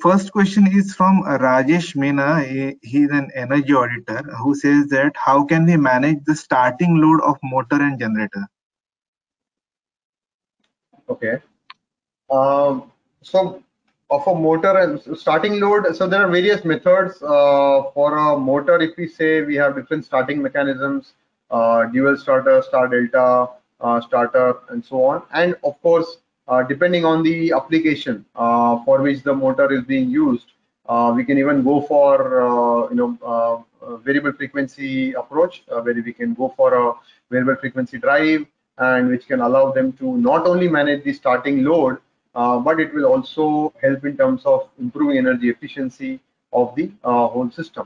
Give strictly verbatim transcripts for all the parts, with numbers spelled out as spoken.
first question is from Rajesh Meena. He, he's an energy auditor who says that how can we manage the starting load of motor and generator? Okay. Um, so of a motor and starting load, so there are various methods uh, for a motor. If we say we have different starting mechanisms, uh, dual starter, star delta, uh, starter, and so on. And of course, uh, depending on the application uh, for which the motor is being used, uh, we can even go for uh, you know uh, a variable frequency approach, uh, where we can go for a variable frequency drive, and which can allow them to not only manage the starting load, uh, but it will also help in terms of improving energy efficiency of the uh, whole system.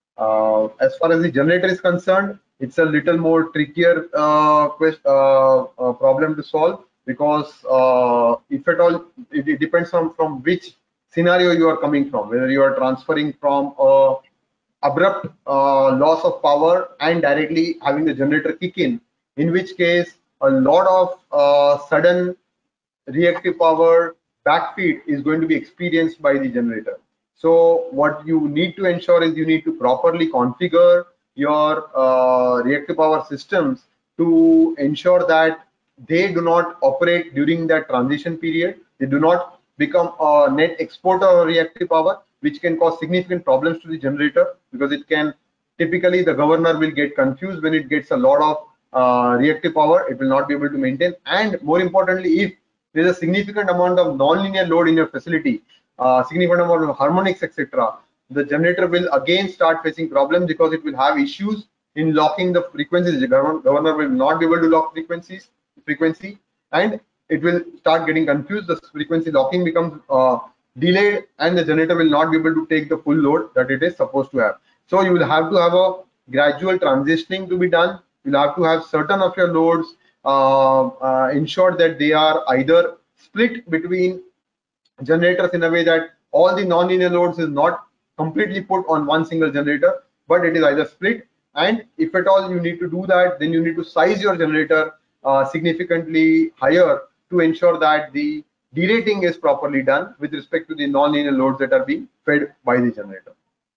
Uh, as far as the generator is concerned, it's a little more trickier uh, quest, uh, uh, problem to solve, because uh, if at all, it, it depends on from which scenario you are coming from, whether you are transferring from a abrupt uh, loss of power and directly having the generator kick in, in which case a lot of uh, sudden reactive power backfeed is going to be experienced by the generator. So what you need to ensure is you need to properly configure your uh, reactive power systems to ensure that they do not operate during that transition period. They do not become a net exporter of reactive power, which can cause significant problems to the generator, because it can typically the governor will get confused when it gets a lot of uh, reactive power. It will not be able to maintain, and more importantly, if there is a significant amount of non-linear load in your facility, uh, significant amount of harmonics, et cetera, the generator will again start facing problems, because it will have issues in locking the frequencies. The governor will not be able to lock frequencies, frequency, and it will start getting confused. The frequency locking becomes uh, delayed, and the generator will not be able to take the full load that it is supposed to have. So you will have to have a gradual transitioning to be done. You'll have to have certain of your loads uh, uh, ensure that they are either split between generators in a way that all the non-linear loads is not completely put on one single generator, but it is either split. And if at all you need to do that, then you need to size your generator uh, significantly higher to ensure that the derating is properly done with respect to the non-linear loads that are being fed by the generator.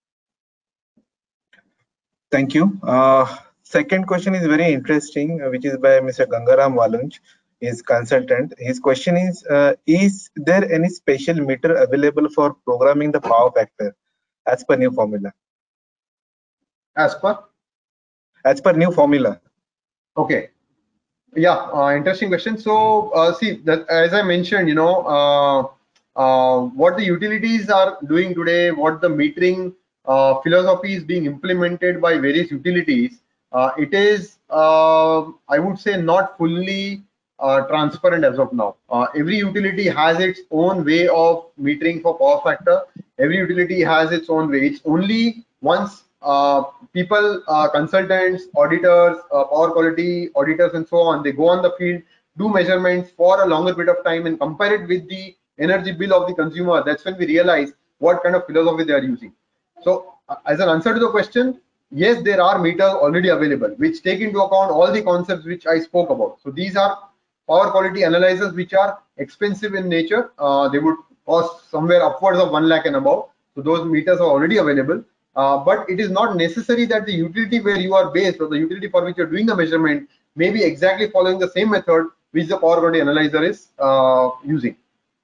Thank you. Uh, second question is very interesting, uh, which is by Mister Gangaram Walunj, his consultant. His question is, uh, is there any special meter available for programming the power factor as per new formula? As per? As per new formula. Okay. Yeah, uh, interesting question. So, uh, see, that as I mentioned, you know, uh, uh, what the utilities are doing today, what the metering uh, philosophy is being implemented by various utilities, uh, it is, uh, I would say, not fully uh, transparent as of now. Uh, every utility has its own way of metering for power factor. Every utility has its own way. It's only once uh, people, uh, consultants, auditors, uh, power quality auditors, and so on, they go on the field, do measurements for a longer period of time, and compare it with the energy bill of the consumer. That's when we realize what kind of philosophy they are using. So, uh, as an answer to the question, yes, there are meters already available which take into account all the concepts which I spoke about. So, these are power quality analyzers which are expensive in nature. Uh, they would cost somewhere upwards of one lakh and above. So, those meters are already available. Uh, but it is not necessary that the utility where you are based, or the utility for which you're doing the measurement, may be exactly following the same method which the power quality analyzer is uh, using.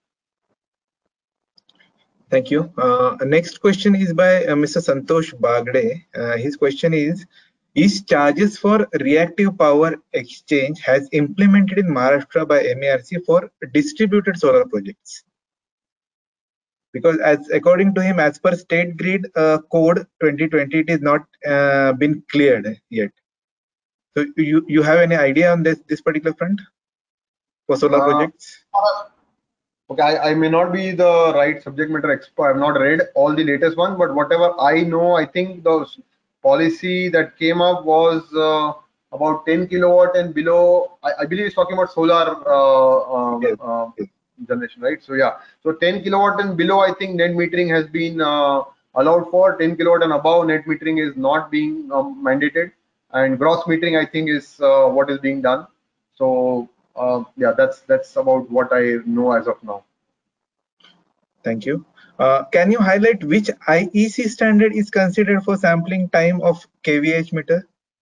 Thank you. Uh, next question is by uh, Mister Santosh Bagde. Uh, his question is, is charges for reactive power exchange has implemented in Maharashtra by M A R C for distributed solar projects? Because as according to him, as per state grid uh, code twenty twenty, it is not uh, been cleared yet. So you you have any idea on this this particular front for solar uh, projects? Okay, I, I may not be the right subject matter expert. I have not read all the latest one, but whatever I know, I think the policy that came up was uh, about ten kilowatt and below. I, I believe it's talking about solar uh, uh, yes. uh, generation, right? So yeah, so ten kilowatt and below, I think net metering has been uh, allowed for. ten kilowatt and above, net metering is not being um, mandated, and gross metering, I think, is uh, what is being done. So uh, yeah, that's that's about what I know as of now. Thank you. Uh, can you highlight which I E C standard is considered for sampling time of K V A H meter?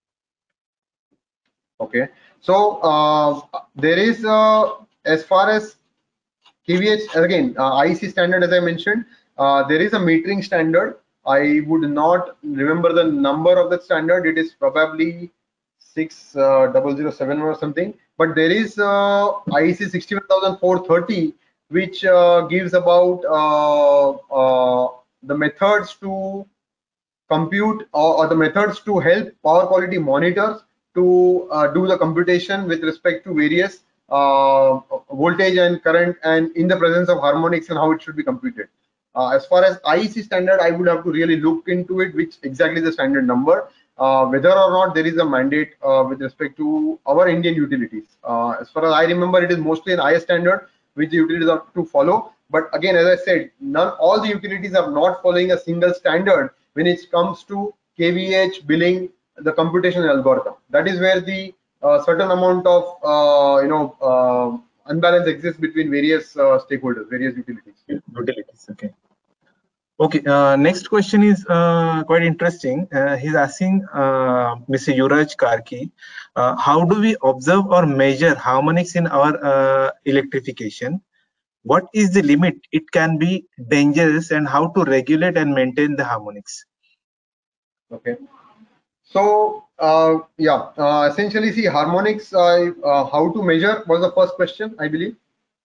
Okay, so uh, there is uh, as far as K V H again uh, I E C standard, as I mentioned, uh, there is a metering standard. I would not remember the number of that standard. It is probably six thousand seven or something. But there is uh, I E C sixty-one thousand four hundred thirty, which uh, gives about uh, uh, the methods to compute or, or the methods to help power quality monitors to uh, do the computation with respect to various uh, voltage and current and in the presence of harmonics and how it should be computed. Uh, as far as I E C standard, I would have to really look into it, which exactly the standard number, uh, whether or not there is a mandate uh, with respect to our Indian utilities. Uh, as far as I remember, it is mostly an I S standard which the utilities are to follow. But again, as I said, none all the utilities are not following a single standard when it comes to K V H billing, the computation algorithm. That is where the uh, certain amount of uh, you know uh, unbalance exists between various uh, stakeholders, various utilities. Utilities, okay. Okay, uh, next question is uh, quite interesting. Uh, he's asking uh, Mister Yuraj Karki, uh, how do we observe or measure harmonics in our uh, electrification? What is the limit? It can be dangerous, and how to regulate and maintain the harmonics? Okay. So uh, yeah, uh, essentially, see harmonics. Uh, uh, how to measure was the first question, I believe.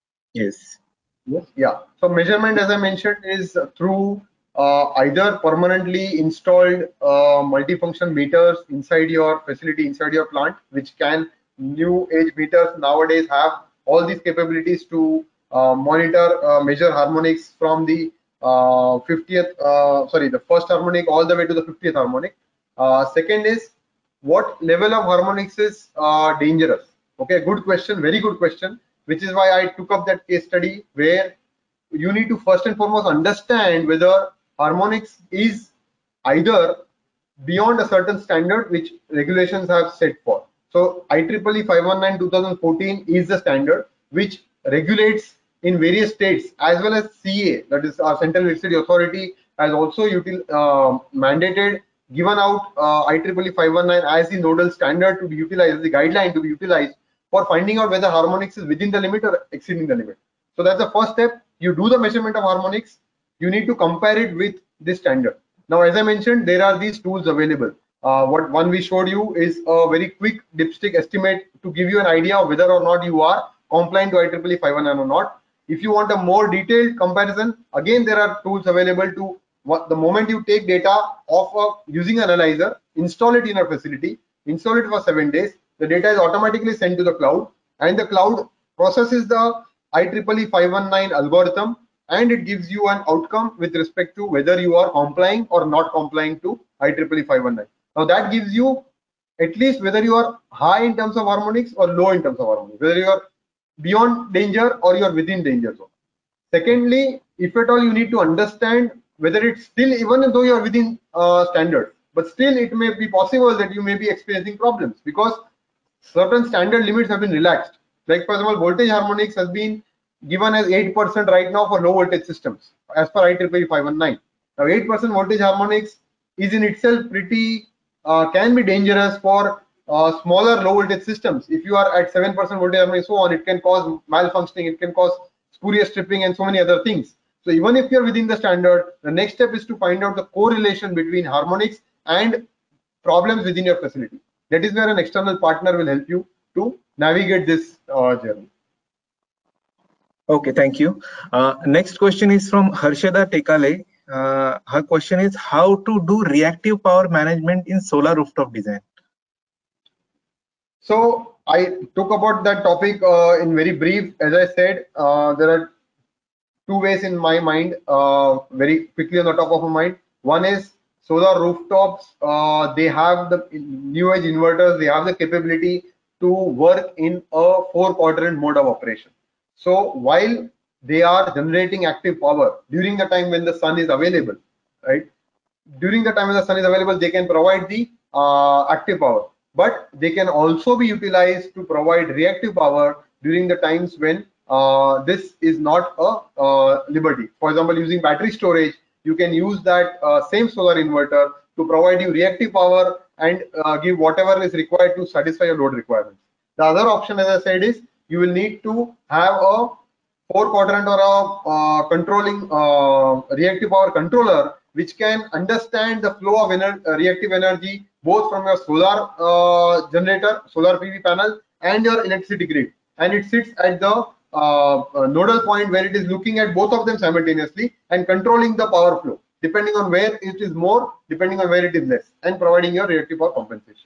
Yes. Yes. Yeah. So measurement, as I mentioned, is through uh, either permanently installed uh, multifunction meters inside your facility, inside your plant, which can new age meters nowadays have all these capabilities to uh, monitor, uh, measure harmonics from the uh, fiftieth, uh, sorry, the first harmonic all the way to the fiftieth harmonic. Uh, second is what level of harmonics is uh, dangerous? Okay, good question, very good question, which is why I took up that case study where you need to first and foremost understand whether harmonics is either beyond a certain standard which regulations have set for. So I triple E five one nine twenty fourteen is the standard which regulates in various states, as well as C A, that is our Central Electricity Authority, has also util, uh, mandated, given out uh, I triple E five one nine as the nodal standard to be utilized, the guideline to be utilized for finding out whether harmonics is within the limit or exceeding the limit. So that's the first step. You do the measurement of harmonics. You need to compare it with this standard. Now, as I mentioned, there are these tools available. Uh, what one we showed you is a very quick dipstick estimate to give you an idea of whether or not you are compliant to I triple E five one nine or not. If you want a more detailed comparison, again, there are tools available to what the moment you take data off of using an analyzer, install it in a facility, install it for seven days, the data is automatically sent to the cloud, and the cloud processes the I triple E five one nine algorithm, and it gives you an outcome with respect to whether you are complying or not complying to I triple E five one nine. Now that gives you at least whether you are high in terms of harmonics or low in terms of harmonics, whether you are beyond danger or you are within danger zone. Secondly, if at all you need to understand whether it's still, even though you are within uh, standard, but still it may be possible that you may be experiencing problems because certain standard limits have been relaxed. Like for example, voltage harmonics has been given as eight percent right now for low voltage systems as per I triple E five one nine. Now eight percent voltage harmonics is in itself pretty, uh, can be dangerous for uh, smaller low voltage systems. If you are at seven percent voltage harmonics, so on, it can cause malfunctioning, it can cause spurious tripping and so many other things. So even if you're within the standard, the next step is to find out the correlation between harmonics and problems within your facility. That is where an external partner will help you to navigate this uh, journey. Okay, thank you. Uh, next question is from Harshada Tekale. Uh, her question is how to do reactive power management in solar rooftop design. So I took about that topic uh, in very brief. As I said, uh, there are two ways in my mind, uh, very quickly on the top of my mind. One is solar rooftops. Uh, they have the new age inverters. They have the capability to work in a four quadrant mode of operation. So while they are generating active power during the time when the sun is available, right? During the time when the sun is available, they can provide the uh, active power, but they can also be utilized to provide reactive power during the times when uh, this is not a uh, liberty. For example, using battery storage, you can use that uh, same solar inverter to provide you reactive power and uh, give whatever is required to satisfy your load requirements. The other option, as I said, is you will need to have a four quadrant or a uh, controlling uh, reactive power controller, which can understand the flow of ener uh, reactive energy both from your solar uh, generator, solar P V panel, and your electricity grid, and it sits at the uh, uh, nodal point where it is looking at both of them simultaneously and controlling the power flow depending on where it is more, depending on where it is less, and providing your reactive power compensation.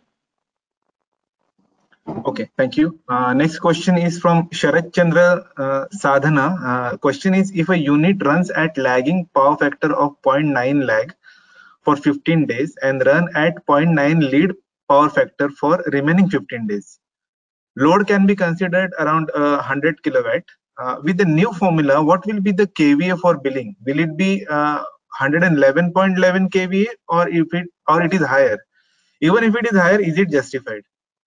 Okay, thank you. Uh, next question is from Sharat Chandra uh, Sadhana. Uh, question is, if a unit runs at lagging power factor of zero point nine lag for fifteen days and run at zero point nine lead power factor for remaining fifteen days, load can be considered around uh, one hundred kilowatt. Uh, with the new formula, what will be the K V A for billing? Will it be uh, one hundred eleven point one one K V A, or if it or it is higher? Even if it is higher, is it justified?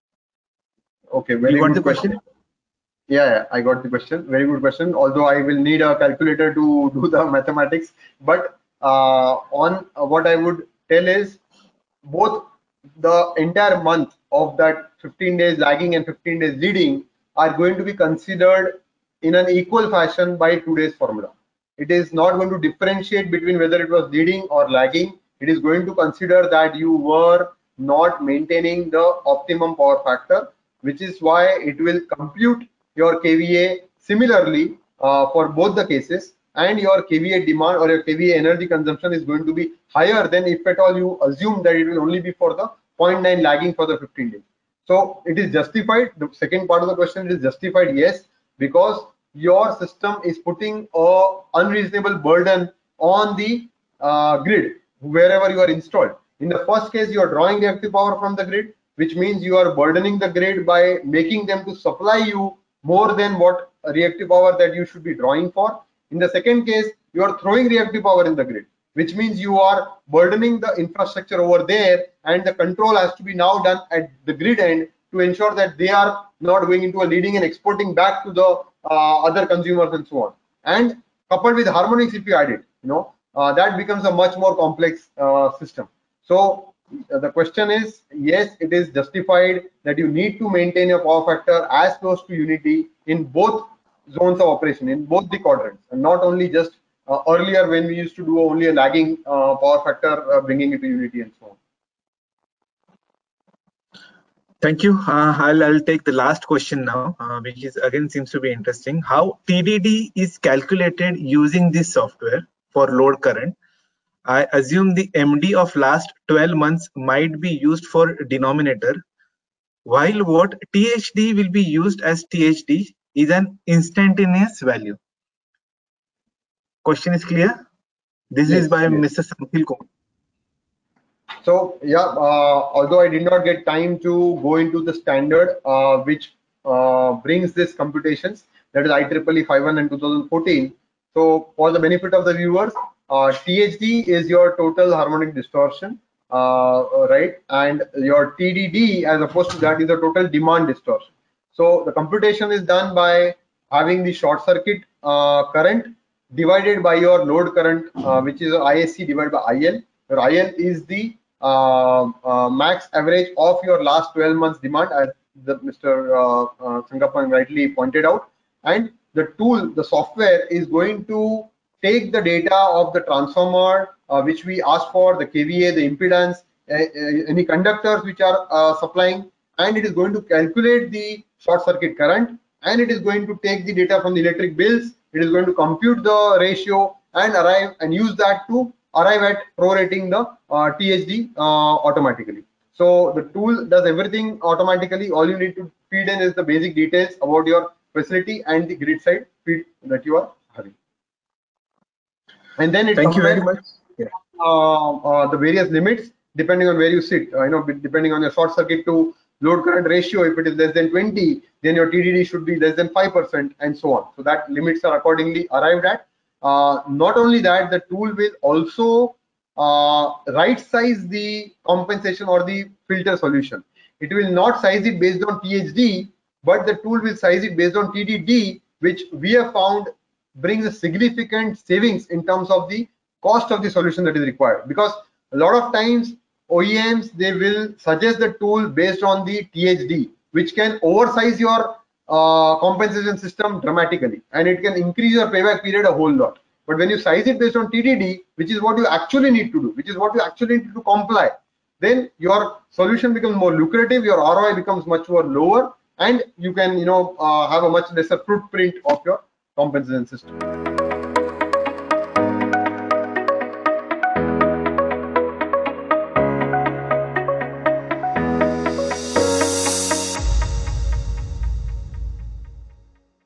Okay, very you got good the question. question. Yeah, yeah, I got the question. Very good question. Although I will need a calculator to do the mathematics, but uh, on uh, what I would tell is both the entire month of that fifteen days lagging and fifteen days leading are going to be considered in an equal fashion by today's formula. It is not going to differentiate between whether it was leading or lagging. It is going to consider that you were not maintaining the optimum power factor, which is why it will compute your K V A similarly uh, for both the cases, and your K V A demand or your K V A energy consumption is going to be higher than if at all you assume that it will only be for the zero point nine lagging for the fifteen days. So it is justified. The second part of the question is justified, yes, because your system is putting a unreasonable burden on the uh, grid wherever you are installed. In the first case, you are drawing reactive power from the grid, which means you are burdening the grid by making them to supply you more than what reactive power that you should be drawing for. In the second case, you are throwing reactive power in the grid, which means you are burdening the infrastructure over there, and the control has to be now done at the grid end to ensure that they are not going into a leading and exporting back to the uh, other consumers and so on. And coupled with harmonics, if you add it, you know, uh, that becomes a much more complex uh, system. So uh, the question is, yes, it is justified that you need to maintain your power factor as close to unity in both zones of operation, in both the quadrants, and not only just uh, earlier when we used to do only a lagging uh, power factor, uh, bringing it to unity and so on. Thank you. Uh, I'll, I'll take the last question now, uh, which is again seems to be interesting. How T D D is calculated using this software for load current? I assume the M D of last twelve months might be used for denominator, while what T H D will be used as T H D is an instantaneous value. Question is clear? This Yes, is by yes. Mister Sankhil Kumar. So yeah, uh, although I did not get time to go into the standard uh, which uh, brings this computations, that is I triple E fifty-one and two thousand fourteen. So for the benefit of the viewers, uh, T H D is your total harmonic distortion, uh, right? And your T D D, as opposed to that, is the total demand distortion. So the computation is done by having the short circuit uh, current divided by your load current, uh, which is I S C divided by I L. Your I L is the uh, uh, max average of your last twelve months demand, as the Mister Uh, uh, Sangappan rightly pointed out. And the tool, the software, is going to take the data of the transformer uh, which we asked for, the K V A, the impedance, uh, uh, any conductors which are uh, supplying, and it is going to calculate the short circuit current, and it is going to take the data from the electric bills. It is going to compute the ratio and arrive and use that to arrive at prorating the uh, T H D uh, automatically. So the tool does everything automatically. All you need to feed in is the basic details about your facility and the grid side feed that you are having. And then it Thank you very compares much. Yeah. uh, uh, the various limits depending on where you sit. Uh, you know, depending on your short circuit to load current ratio, if it is less than twenty, then your T D D should be less than five percent, and so on. So that limits are accordingly arrived at. Uh, not only that, the tool will also uh, right size the compensation or the filter solution. It will not size it based on T H D, but the tool will size it based on T D D which we have found brings a significant savings in terms of the cost of the solution that is required. Because a lot of times O E Ms, they will suggest the tool based on the T H D, which can oversize your uh, compensation system dramatically, and it can increase your payback period a whole lot. But when you size it based on T D D, which is what you actually need to do, which is what you actually need to comply, then your solution becomes more lucrative, your R O I becomes much more lower, and you can, you know, uh, have a much lesser footprint of your compensation system.